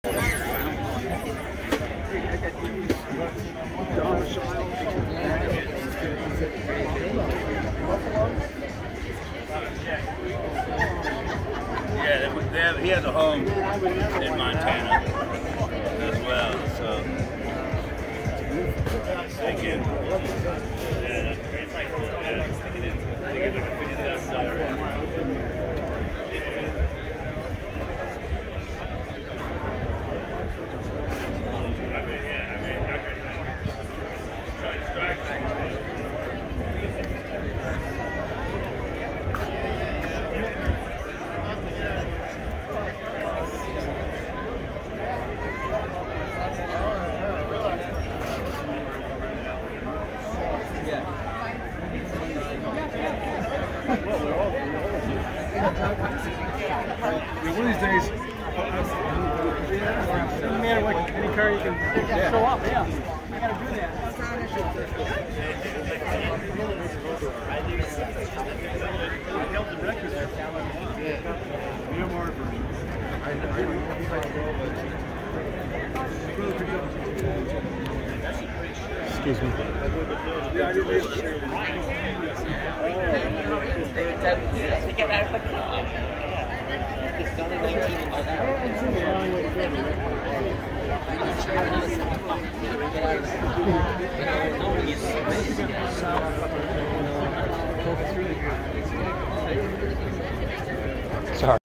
Yeah, he has a home in Montana as well, so again, one of these days, doesn't matter what any car you can show up. Yeah, I gotta do that. Excuse me. Yeah, I didn't Get out of the car. It's only 19 Sorry.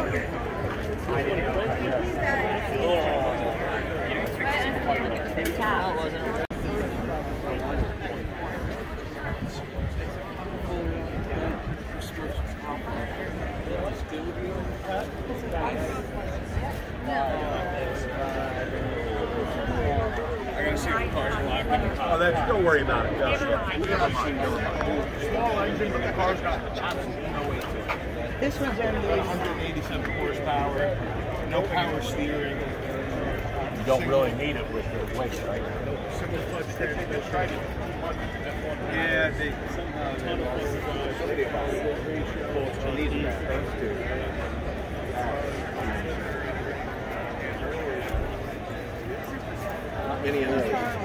Oh, don't worry about it. Small engine, but the car's got the This one's only 187 horsepower, no power steering. You don't really need it with the weight, right? Simple clutch steering. Yeah, they somehow many of those.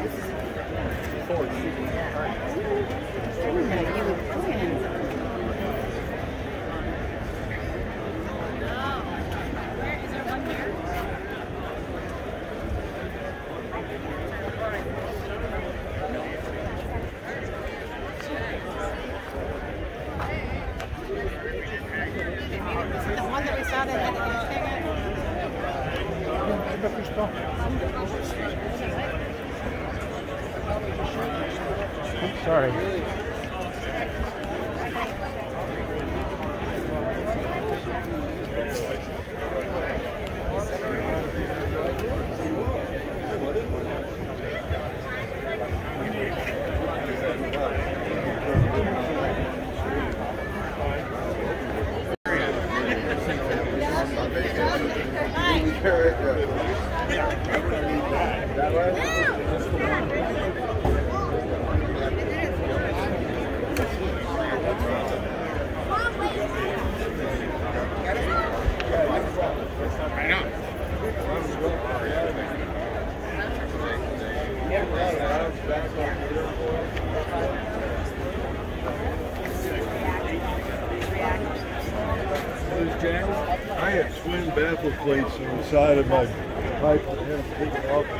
The one that we saw that had Sorry. I had twin baffle plates on the side of my pipe and had to take it off.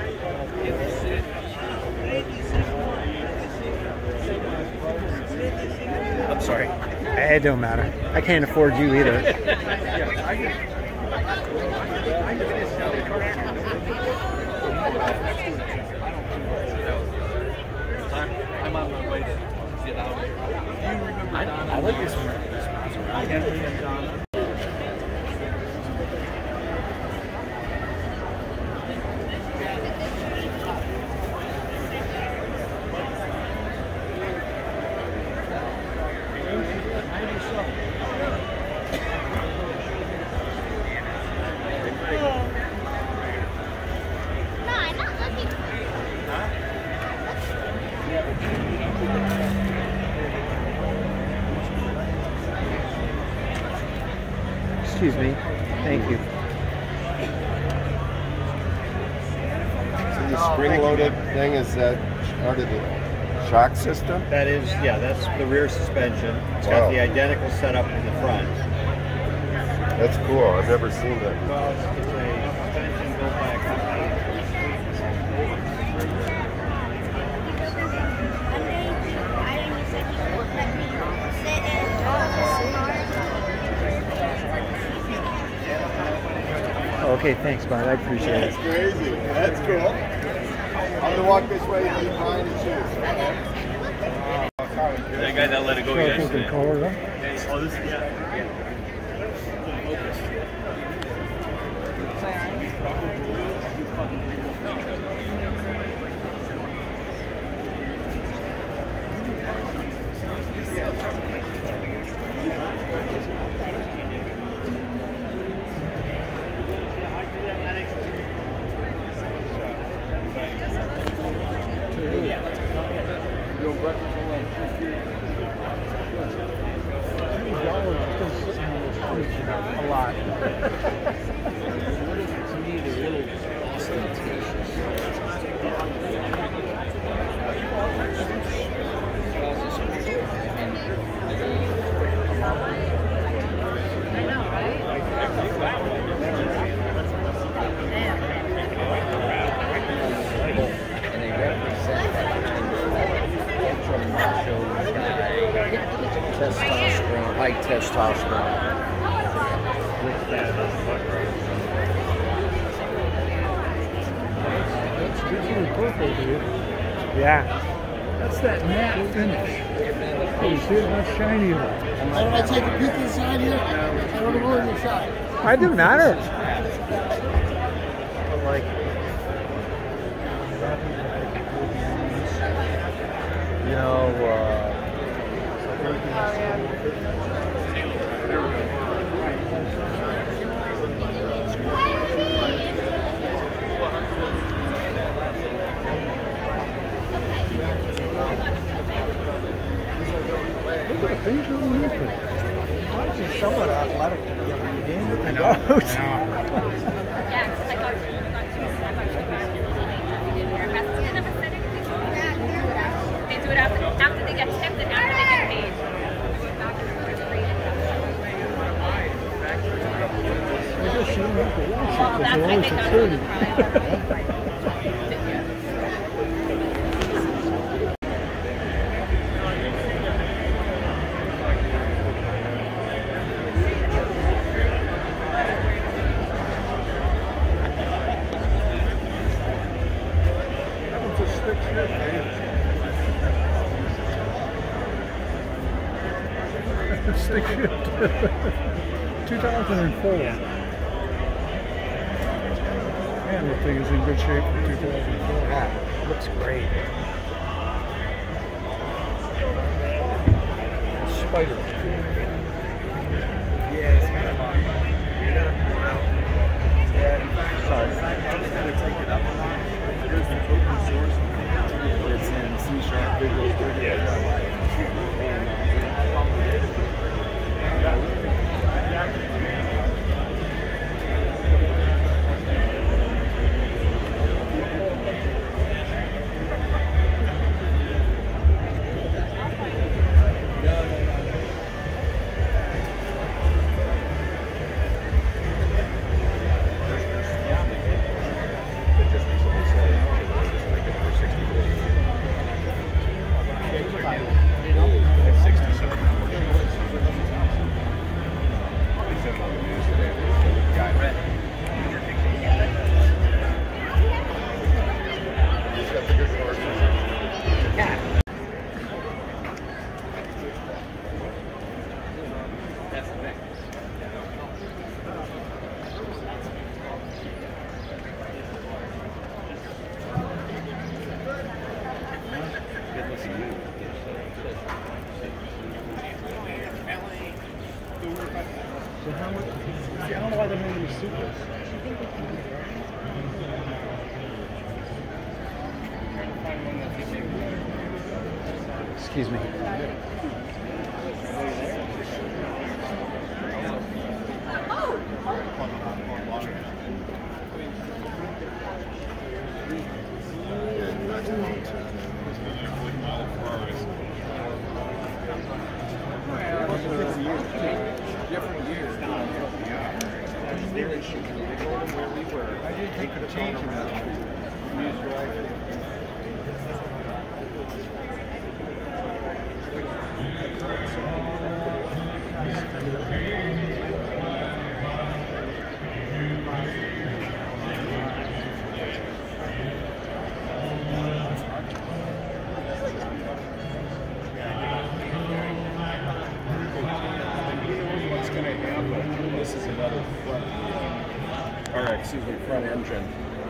I'm sorry. It don't matter. I can't afford you either. I'm on my way to get out of here. I like this one. Excuse me. Thank you. the spring-loaded thing, is that part of the shock system? That is, yeah, that's the rear suspension. It's Wow. got the identical setup in the front. That's cool. I've never seen that. Well, it's a suspension built by a company. Okay, thanks, bud. I appreciate That's crazy. That's cool. I'm gonna walk this way and leave mine and shoes. That guy that let it go yesterday. Color, huh? Oh, this yeah. A lot. Testosterone, high testosterone. Yeah. That's that matte finish. You see it? How shiny it is. Why don't I take a peek inside here? I don't know where you're shot. I do matter. Like, you know, things are moving. It's somewhat athletic to be able to game with the goat. They do it after they get tipped and after they get paid. I guess you don't have to watch Well, it that's because why they're they always got at 30. Stick shift. 2004. Man, the thing is in good shape for 2004. Yeah, looks great. Spider. Yeah, sorry. I'm just going to take it up a lot. There's the open source. It's in C# Visual Studio. I don't know why they're making these supers. Excuse me. They could have changed it. What's going to happen? This is another front engine.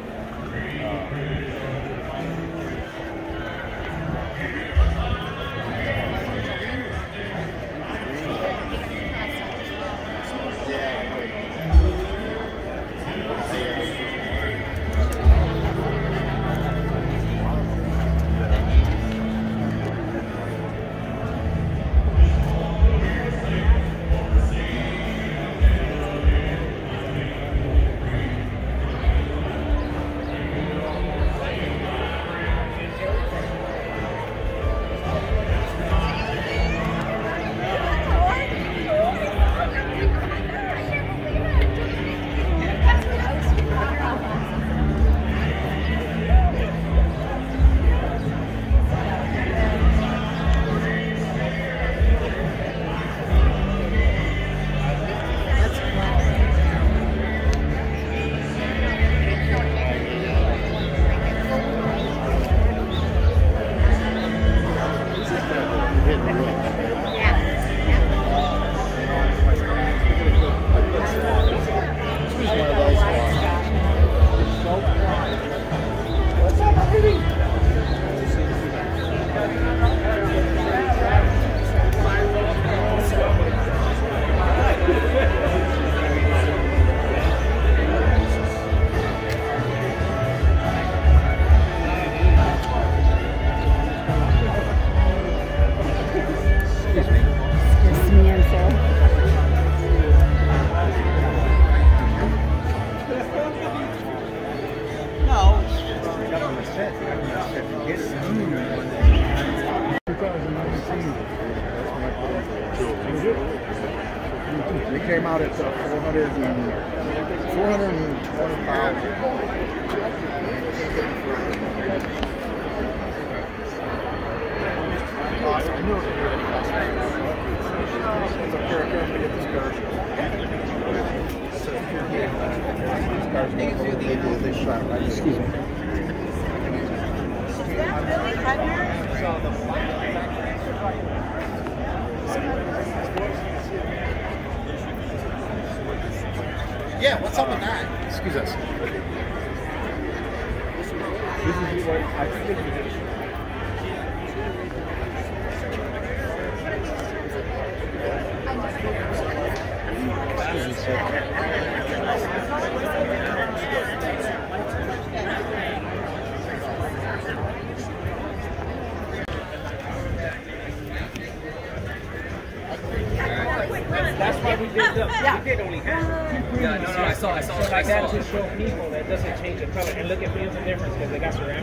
They came out at 420,000. I knew it Excuse me. Yeah, what's up with that? Excuse us. This is what I think it is. That's why we did them. Yeah. We did only have. Yeah, no, I saw. So like that to show people that doesn't change the color. And look at the difference because they got ceramic.